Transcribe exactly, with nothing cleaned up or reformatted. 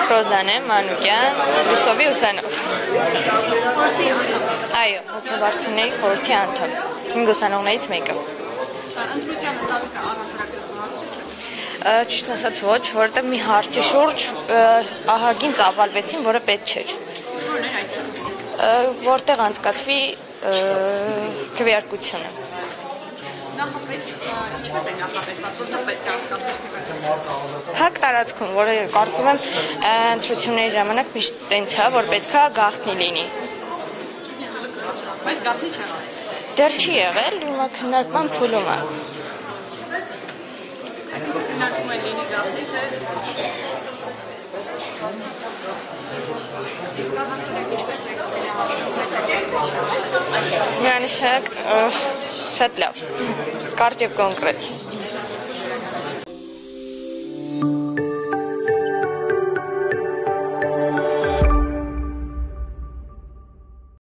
Ռոզանե Մանուկյան, Ռուսովի ուսանող։ Այո, հոգեվարությունների խորհրդի անդամ։ Հինգ ուսանողներից մեկը։ Ընտրության ընթացքը առհասարակ ծրագրացրել եք։ Ճիշտ ասած ոչ, որովհետև մի հարցի շուրջ ահագին ծավալվեցին, որը պետք չէր։ Որն էր այդ։ Որտեղ անցկացվի քվեարկությունը։ Նախապես ինչպես է նախատեսված, որտեղ պետք է անցկացվի քվեարկությունը։ Փակ տարածքում, որը կարծում եմ ընտրությունների ժամանակ միշտ տենց է, որ պետքա գաղտնի լինի։ Բայց գաղտնի չէ։ Դեռ չի եղել, հիմա քննարկման փուլում է։ Այսինքն քննարկում են լինի գաղտնի, թե իսկ հասունակ ինչպես է քննարկում։ Միանշակ շատ լավ, կարճ և կոնկրետ։ Thank you.